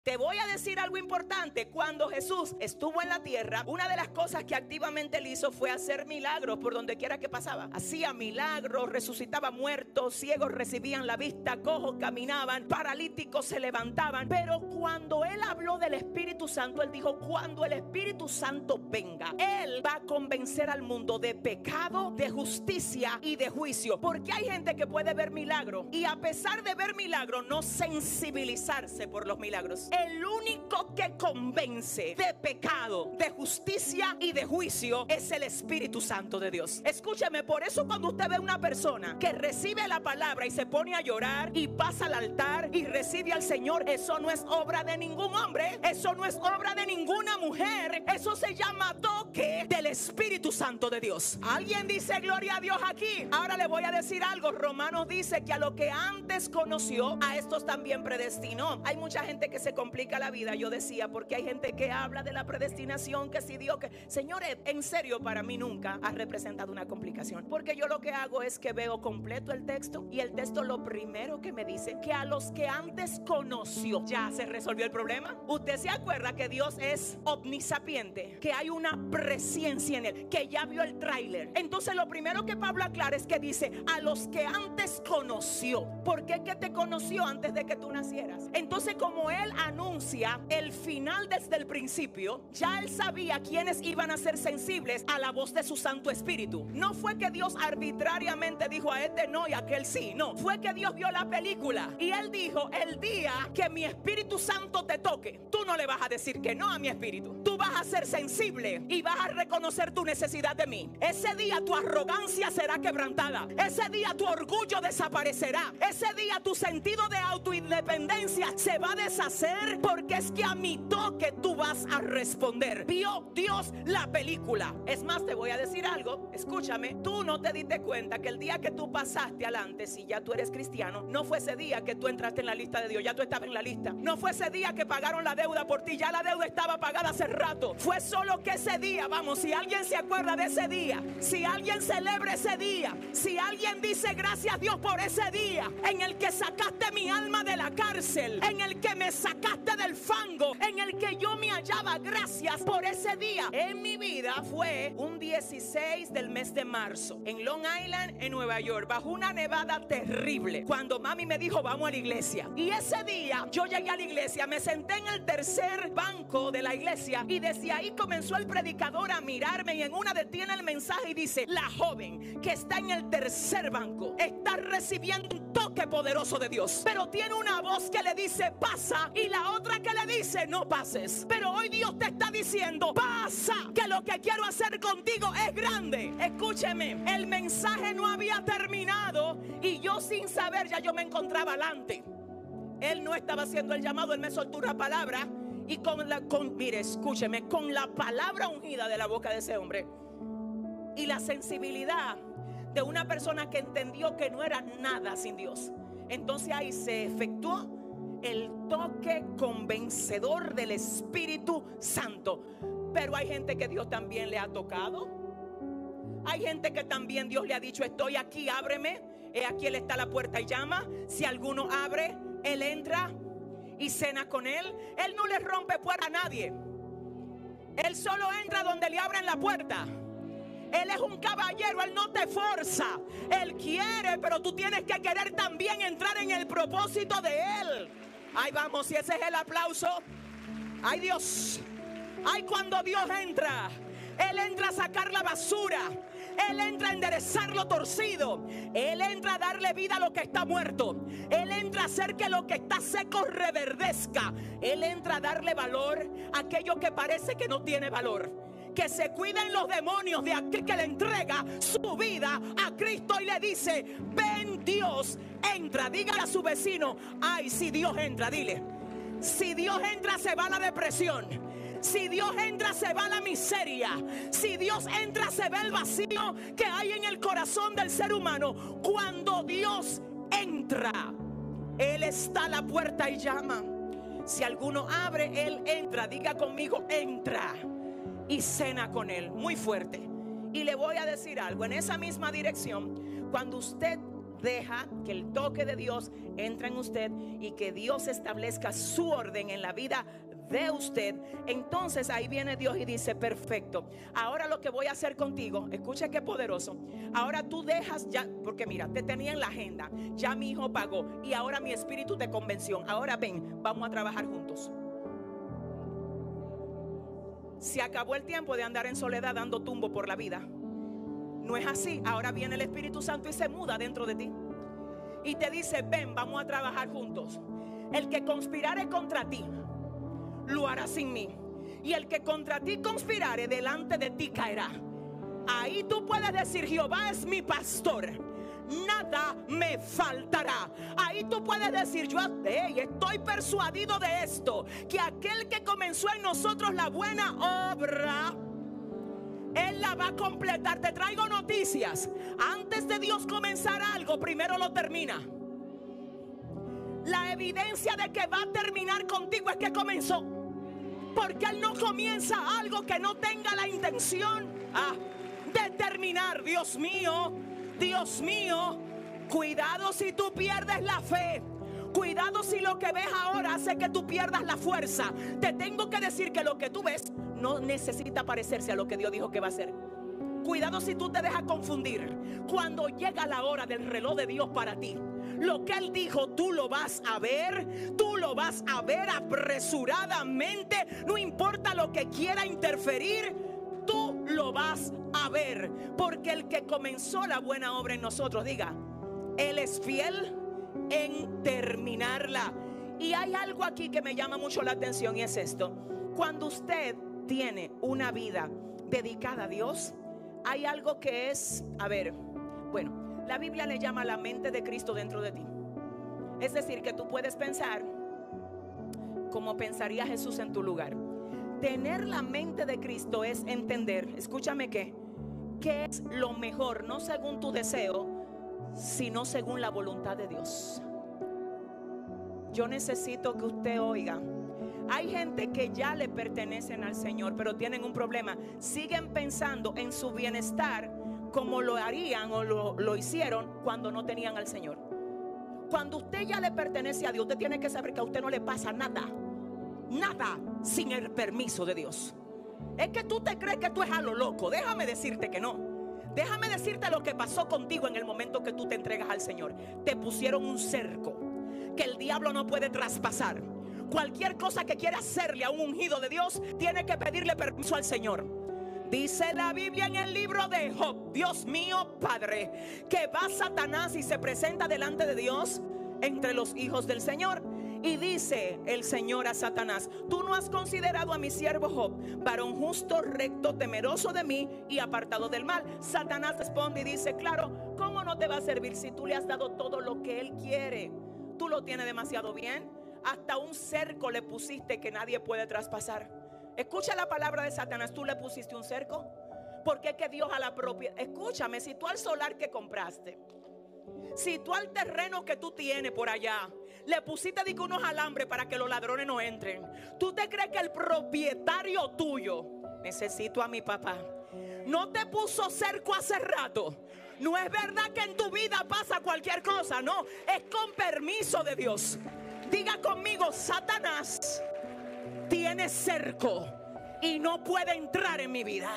Te voy a decir algo importante. Cuando Jesús estuvo en la tierra, una de las cosas que activamente él hizo fue hacer milagros por donde quiera que pasaba. Hacía milagros, resucitaba muertos, ciegos recibían la vista, cojos caminaban, paralíticos se levantaban. Pero cuando él habló del Espíritu Santo, él dijo: cuando el Espíritu Santo venga, él va a convencer al mundo de pecado, de justicia y de juicio. Porque hay gente que puede ver milagros y, a pesar de ver milagros, no sensibilizarse por los milagros. El único que convence de pecado, de justicia y de juicio es el Espíritu Santo de Dios. Escúcheme, por eso cuando usted ve una persona que recibe la palabra y se pone a llorar y pasa al altar y recibe al Señor, eso no es obra de ningún hombre, eso no es obra de ninguna mujer, eso se llama toque del Espíritu Santo de Dios. ¿Alguien dice gloria a Dios aquí? Ahora le voy a decir algo. Romanos dice que a lo que antes conoció, a estos también predestinó. Hay mucha gente que se complica la vida. Yo decía, porque hay gente que habla de la predestinación, que si Dios, que... Señores, en serio, para mí nunca ha representado una complicación, porque yo lo que hago es que veo completo el texto, y el texto lo primero que me dice, que a los que antes conoció, ya se resolvió el problema. Usted se acuerda que Dios es omnisapiente, que hay una presencia en él, que ya vio el tráiler. Entonces lo primero que Pablo aclara es que dice: a los que antes conoció. ¿Por qué que te conoció antes de que tú nacieras? Entonces, como él anuncia el final desde el principio, ya él sabía quiénes iban a ser sensibles a la voz de su Santo Espíritu. No fue que Dios arbitrariamente dijo: a este no y a aquel sí. No, fue que Dios vio la película y él dijo: el día que mi Espíritu Santo te toque, tú no le vas a decir que no a mi Espíritu. Tú vas a ser sensible y vas a reconocer tu necesidad de mí. Ese día tu arrogancia será quebrantada. Ese día tu orgullo desaparecerá. Ese día tu sentido de autoindependencia se va a deshacer, porque es que a mi toque tú vas a responder. Vio Dios la película. Es más, te voy a decir algo. Escúchame, tú no te diste cuenta que el día que tú pasaste adelante, si ya tú eres cristiano, no fue ese día que tú entraste en la lista de Dios, ya tú estabas en la lista. No fue ese día que pagaron la deuda por ti, ya la deuda estaba pagada hace rato. Fue solo que ese día, vamos, si alguien se acuerda de ese día, si alguien celebra ese día, si alguien dice gracias a Dios por ese día en el que sacaste mi alma de la cárcel, en el que me sacaste del fango, en el que yo me hallaba, gracias por ese día en mi vida. Fue un 16 del mes de marzo en Long Island, en Nueva York, bajo una nevada terrible, cuando mami me dijo: vamos a la iglesia. Y ese día yo llegué a la iglesia, me senté en el tercer banco de la iglesia, y desde ahí comenzó el predicador a mirarme, y en una detiene el mensaje y dice: la joven que está en el tercer banco está recibiendo un toque poderoso de Dios, pero tiene una voz que le dice: pasa, y la otra que le dice: no pases. Pero hoy Dios te está diciendo: pasa, que lo que quiero hacer contigo es grande. Escúcheme, el mensaje no había terminado y yo, sin saber, ya yo me encontraba adelante. Él no estaba haciendo el llamado, él me soltó una palabra, y mire, escúcheme, con la palabra ungida de la boca de ese hombre y la sensibilidad de una persona que entendió que no era nada sin Dios, entonces ahí se efectuó el toque convencedor del Espíritu Santo. Pero hay gente que Dios también le ha tocado. Hay gente que también Dios le ha dicho: estoy aquí, ábreme. He aquí, él está a la puerta y llama. Si alguno abre, él entra y cena con él. Él no le rompe puerta a nadie. Él solo entra donde le abren la puerta. Él es un caballero, él no te forza. Él quiere, pero tú tienes que querer también entrar en el propósito de él. Ahí vamos, y ese es el aplauso. Ay, Dios. Ay, cuando Dios entra, él entra a sacar la basura. Él entra a enderezar lo torcido. Él entra a darle vida a lo que está muerto. Él entra a hacer que lo que está seco reverdezca. Él entra a darle valor a aquello que parece que no tiene valor. Que se cuiden los demonios de aquel que le entrega su vida a Cristo y le dice: ven Dios, entra. Dígale a su vecino: ay, si Dios entra, dile. Si Dios entra, se va la depresión. Si Dios entra, se va la miseria. Si Dios entra, se va el vacío que hay en el corazón del ser humano. Cuando Dios entra, Él está a la puerta y llama. Si alguno abre, Él entra. Diga conmigo: entra. Y cena con él. Muy fuerte. Y le voy a decir algo. En esa misma dirección, cuando usted deja que el toque de Dios entre en usted y que Dios establezca su orden en la vida de usted, entonces ahí viene Dios y dice: perfecto, ahora lo que voy a hacer contigo, escucha qué poderoso, ahora tú dejas ya, porque mira, te tenía en la agenda, ya mi hijo pagó y ahora mi espíritu te convenció, ahora ven, vamos a trabajar juntos. Se acabó el tiempo de andar en soledad dando tumbo por la vida. No es así. Ahora viene el Espíritu Santo y se muda dentro de ti y te dice: ven, vamos a trabajar juntos. El que conspirare contra ti lo hará sin mí, y el que contra ti conspirare delante de ti caerá. Ahí tú puedes decir: Jehová es mi pastor, nada me faltará. Ahí tú puedes decir: yo estoy persuadido de esto, que aquel que comenzó en nosotros la buena obra, Él la va a completar. Te traigo noticias: antes de Dios comenzar algo, primero lo termina. La evidencia de que va a terminar contigo es que comenzó, porque Él no comienza algo que no tenga la intención de terminar. Dios mío, Dios mío, cuidado si tú pierdes la fe. Cuidado si lo que ves ahora hace que tú pierdas la fuerza. Te tengo que decir que lo que tú ves no necesita parecerse a lo que Dios dijo que va a hacer. Cuidado si tú te dejas confundir. Cuando llega la hora del reloj de Dios para ti, lo que Él dijo tú lo vas a ver. Tú lo vas a ver apresuradamente. No importa lo que quiera interferir, tú lo vas a ver. Porque el que comenzó la buena obra en nosotros, diga, Él es fiel en terminarla. Y hay algo aquí que me llama mucho la atención, y es esto: cuando usted tiene una vida dedicada a Dios, hay algo que es, la Biblia le llama la mente de Cristo dentro de ti. Es decir, que tú puedes pensar como pensaría Jesús en tu lugar. Tener la mente de Cristo es entender, escúchame, que es lo mejor, no según tu deseo, sino según la voluntad de Dios. Yo necesito que usted oiga: hay gente que ya le pertenecen al Señor, pero tienen un problema. Siguen pensando en su bienestar como lo harían o lo hicieron cuando no tenían al Señor. Cuando usted ya le pertenece a Dios, usted tiene que saber que a usted no le pasa nada sin el permiso de Dios. Es que tú te crees que tú es a lo loco. Déjame decirte que no. Déjame decirte lo que pasó contigo en el momento que tú te entregas al Señor. Te pusieron un cerco que el diablo no puede traspasar. Cualquier cosa que quiera hacerle a un ungido de Dios, tiene que pedirle permiso al Señor. Dice la Biblia en el libro de Job, Dios mío Padre, que va Satanás y se presenta delante de Dios entre los hijos del Señor. Y dice el Señor a Satanás: tú no has considerado a mi siervo Job, varón justo, recto, temeroso de mí y apartado del mal. Satanás responde y dice: claro, ¿cómo no te va a servir si tú le has dado todo lo que él quiere? Tú lo tienes demasiado bien. Hasta un cerco le pusiste que nadie puede traspasar. Escucha la palabra de Satanás: tú le pusiste un cerco. Porque es que Dios a la propia, escúchame, si tú al solar que compraste, si tú al terreno que tú tienes por allá le pusiste unos alambres para que los ladrones no entren, ¿tú te crees que el propietario tuyo, necesito a mi papá, no te puso cerco hace rato? No es verdad que en tu vida pasa cualquier cosa, no, es con permiso de Dios. Diga conmigo: Satanás tiene cerco y no puede entrar en mi vida.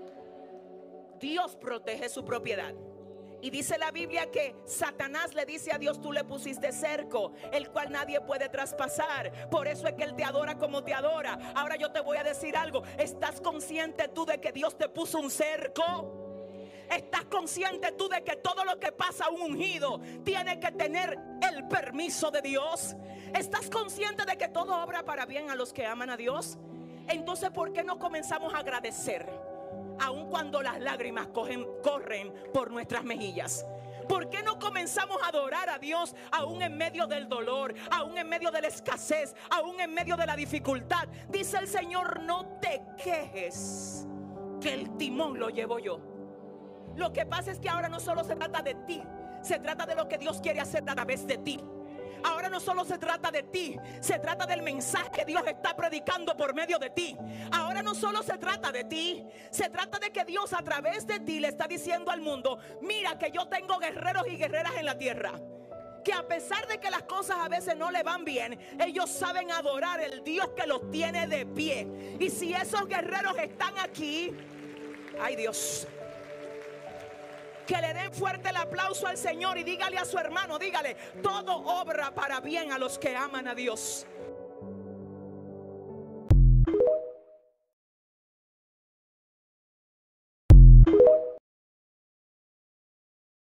Dios protege su propiedad. Y dice la Biblia que Satanás le dice a Dios: tú le pusiste cerco, el cual nadie puede traspasar. Por eso es que él te adora como te adora. Ahora yo te voy a decir algo: ¿estás consciente tú de que Dios te puso un cerco? ¿Estás consciente tú de que todo lo que pasa a un ungido tiene que tener el permiso de Dios? ¿Estás consciente de que todo obra para bien a los que aman a Dios? Entonces, ¿por qué no comenzamos a agradecer aun cuando las lágrimas corren por nuestras mejillas? ¿Por qué no comenzamos a adorar a Dios aún en medio del dolor, aún en medio de la escasez, aún en medio de la dificultad? Dice el Señor: no te quejes, que el timón lo llevo yo. Lo que pasa es que ahora no solo se trata de ti, se trata de lo que Dios quiere hacer a través de ti. Ahora no solo se trata de ti, se trata del mensaje que Dios está predicando por medio de ti. Ahora no solo se trata de ti, se trata de que Dios a través de ti le está diciendo al mundo: mira que yo tengo guerreros y guerreras en la tierra, que a pesar de que las cosas a veces no le van bien, ellos saben adorar el Dios que los tiene de pie. Y si esos guerreros están aquí, ay Dios, que le den fuerte el aplauso al Señor y dígale a su hermano, dígale: todo obra para bien a los que aman a Dios.